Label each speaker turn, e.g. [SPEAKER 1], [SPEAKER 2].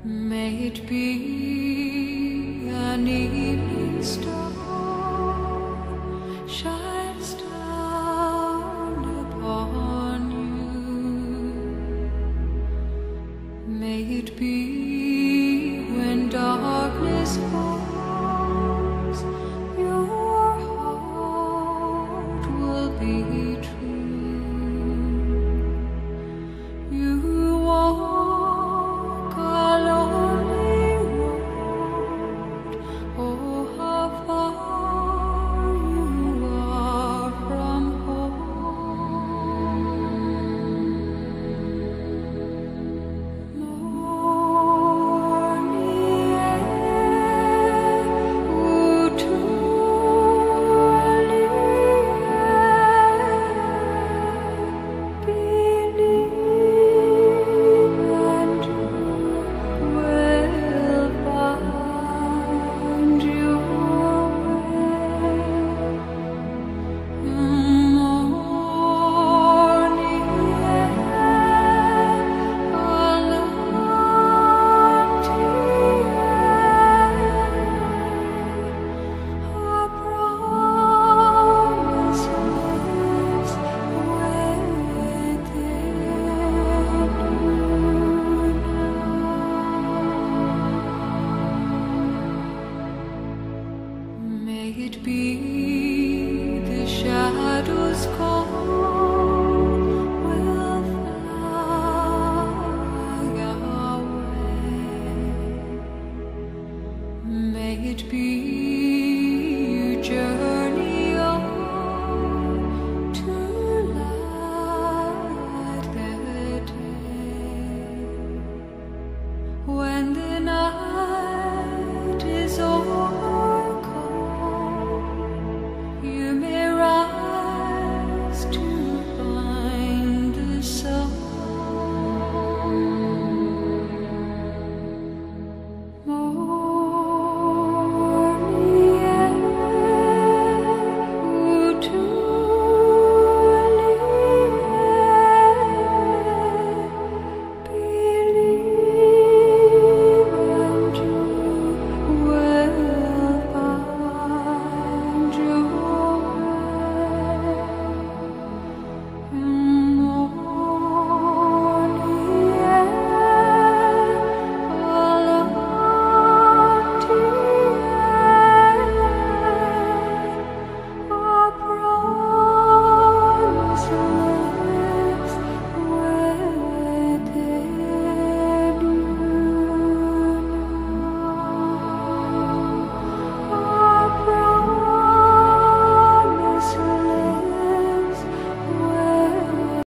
[SPEAKER 1] May it be an evening star shines down upon you. May it be when darkness falls, your heart will be true. You walk a lonely road, oh how far you are from home. Morning air, oh truly believe and you will find your way. Morning air, a empty air, a promise lives within you now. May it be the shadows